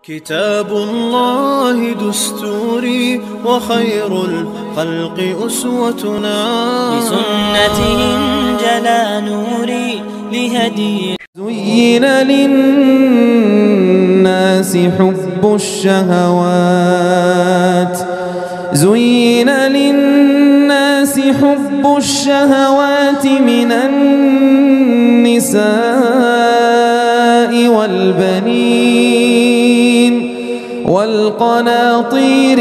كتاب الله دستوري وخير الخلق أسوتنا، بسنته انجلى نوري لهدي. زين للناس حب الشهوات، زين للناس حب الشهوات من النساء والبنين والقناطير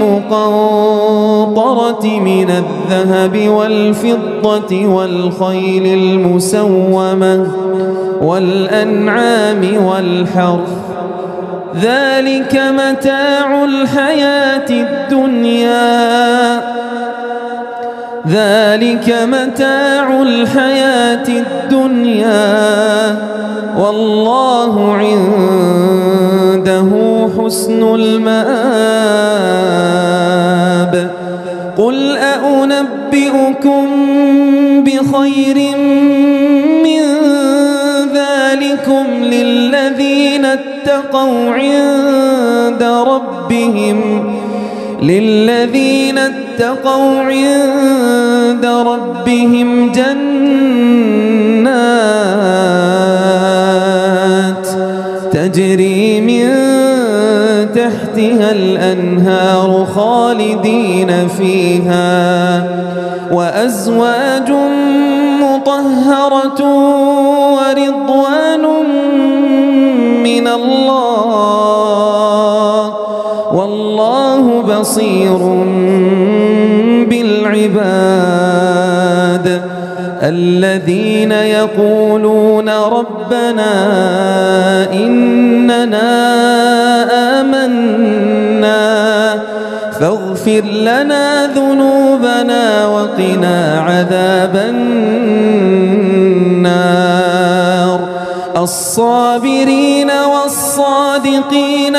المقنطرة من الذهب والفضة والخيل المسومة والأنعام والحرث، ذلك متاع الحياة الدنيا، ذلك متاع الحياة الدنيا، والله عنده حسن المآب. قل أنبئكم بخير من ذلكم للذين اتقوا عند ربهم جنات تجري من تحتها الأنهار خالدين فيها، وأزواج مطهرة ورضوان من الله، والله بصير بالعباد. الذين يقولون ربنا إننا آمنا فاغفر لنا ذنوبنا وقنا عذاب النار. الصابرين والصادقين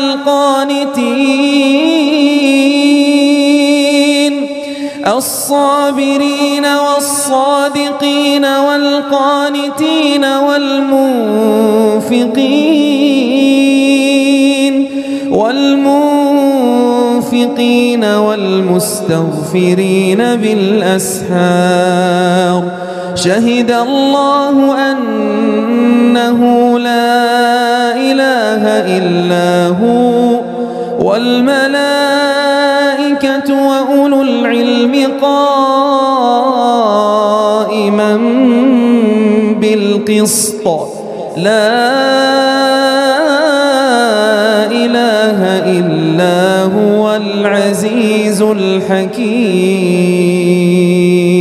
والقانتين، الصابرين والصادقين والقانتين والمنفقين والمستغفرين بالأسحار. شهد الله أنه لا إله إلا هو والملائكة وأولو العلم قائما بالقسط، لا إله إلا هو العزيز الحكيم.